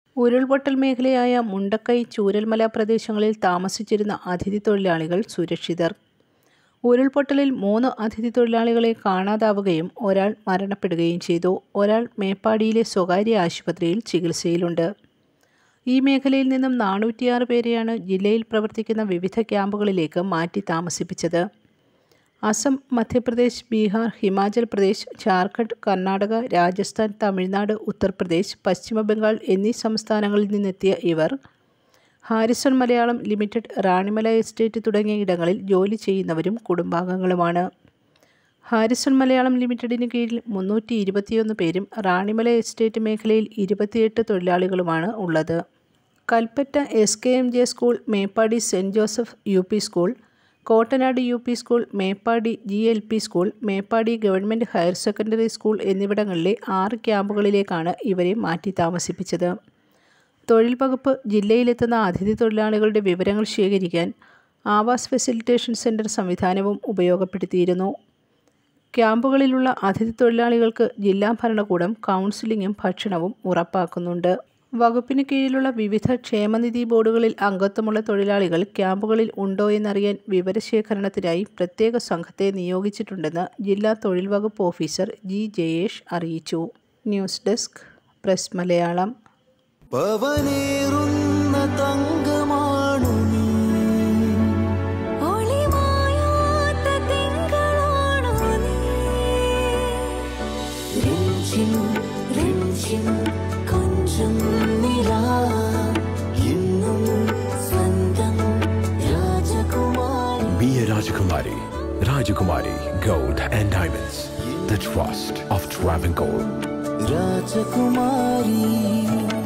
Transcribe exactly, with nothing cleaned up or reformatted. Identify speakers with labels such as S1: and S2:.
S1: ഉരുൾപൊട്ടൽ മേഖലയായ മുണ്ടക്കൈ ചൂരൽമല പ്രദേശങ്ങളിൽ താമസിച്ചിരുന്ന അതിഥി തൊഴിലാളികൾ സുരക്ഷിതർ. ഉരുൾപൊട്ടലിൽ മൂന്ന് അതിഥി തൊഴിലാളികളെ കാണാതാവുകയും ഒരാൾ മരണപ്പെടുകയും ചെയ്തു. ഒരാൾ മേപ്പാടിയിലെ സ്വകാര്യ ആശുപത്രിയിൽ ചികിത്സയിലുണ്ട്. ഈ മേഖലയിൽ നിന്നും നാനൂറ്റിയാറ് പേരെയാണ് ജില്ലയിൽ പ്രവർത്തിക്കുന്ന വിവിധ ക്യാമ്പുകളിലേക്ക് മാറ്റി താമസിപ്പിച്ചത്. അസം, മധ്യപ്രദേശ്, ബീഹാർ, ഹിമാചൽ പ്രദേശ്, ജാർഖണ്ഡ്, കർണാടക, രാജസ്ഥാൻ, തമിഴ്നാട്, ഉത്തർപ്രദേശ്, പശ്ചിമ ബംഗാൾ എന്നീ സംസ്ഥാനങ്ങളിൽ നിന്നെത്തിയ ഇവർ Harrison Malayalam limited, Ranimala estate തുടങ്ങിയ ഇടങ്ങളിൽ ജോലി ചെയ്യുന്നവരും കുടുംബാംഗങ്ങളുമാണ്. ഹാരിസൺ മലയാളം ലിമിറ്റഡിന് കീഴിൽ മുന്നൂറ്റി ഇരുപത്തിയൊന്ന് പേരും റാണിമല എസ്റ്റേറ്റ് മേഖലയിൽ ഇരുപത്തിയെട്ട് തൊഴിലാളികളുമാണ് ഉള്ളത്. Kalpetta S K M J school, Meppadi saint Joseph U P school, Kottanad U P school, Meppadi G L P school, Meppadi government higher secondary school എന്നിവിടങ്ങളിലെ ആറ് ക്യാമ്പുകളിലേക്കാണ് ഇവരെ മാറ്റി താമസിപ്പിച്ചത്. തൊഴിൽ വകുപ്പ് ജില്ലയിലെത്തുന്ന അതിഥി തൊഴിലാളികളുടെ വിവരങ്ങൾ ശേഖരിക്കാൻ ആവാസ് ഫെസിലിറ്റേഷൻ സെൻറ്റർ സംവിധാനവും ഉപയോഗപ്പെടുത്തിയിരുന്നു. ക്യാമ്പുകളിലുള്ള അതിഥി തൊഴിലാളികൾക്ക് ജില്ലാ ഭരണകൂടം കൗൺസിലിങ്ങും ഭക്ഷണവും ഉറപ്പാക്കുന്നുണ്ട്. വകുപ്പിന് കീഴിലുള്ള വിവിധ ക്ഷേമനിധി ബോർഡുകളിൽ അംഗത്വമുള്ള തൊഴിലാളികൾ ക്യാമ്പുകളിൽ ഉണ്ടോ എന്നറിയാൻ വിവരശേഖരണത്തിനായി പ്രത്യേക സംഘത്തെ നിയോഗിച്ചിട്ടുണ്ടെന്ന് ജില്ലാ തൊഴിൽ വകുപ്പ് ഓഫീസർ ജി ജയേഷ് അറിയിച്ചു. News desk, press Malayalam.
S2: Be a Rajakumari. Rajakumari Gold and Diamonds. The trust of Travancore.
S3: Rajakumari.